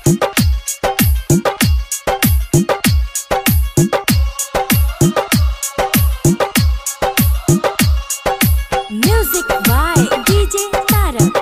Music by DJ तारक।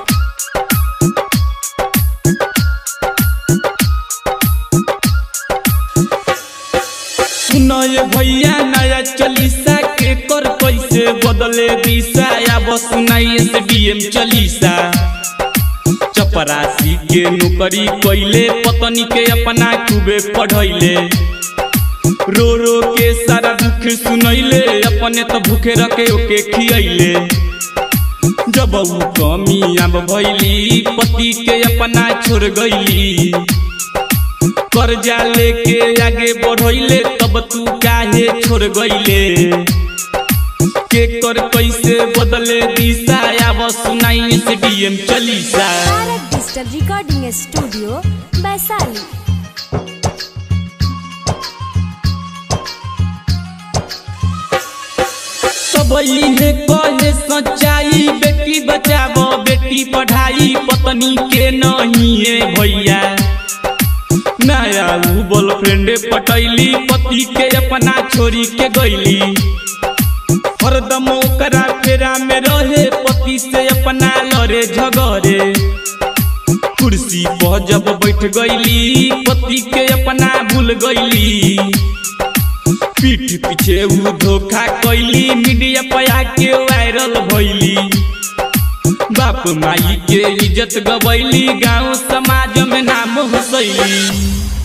सुनाए भैया नया चालीसा के कर कैसे बदले दिशा या बस सुनाई SDM चालीसा। चपरासी के नौकरी कैले पत्नी के अपना खूबे पढ़ैले, रो रो के सारा दुख सुनैले, अपने तो भूखे रखे ओके खियैले। जब ऊ कामयाब भैली पति के अपना छोड़ गईली, कर्जा लेके आगे बढ़ैले तब तू काहे छोड़ गईले। के कर कैसे बदले दिशा आव सुनाई SDM Chalisa. Tarak digital recording studio Vaishali. सबई है कहे सच्चाई, बेटी बचावो बेटी पढ़ाई, पत्नी के नहीं है भैया। नया गर्लफ्रेंड पटैली, पति के अपना छोरी के गईली, हरदम ओकरा फेरा में रहे, पति से अपना लड़े झगड़े। कुर्सी पर जब बैठ गईली पति के अपना भूल गईली, पीठ पीछे ऊ धोखा कैली, मीडिया पे आके वायरल भइली। बाप माई के इज्जत गवैली, गाँव समाज में नाम हसैली।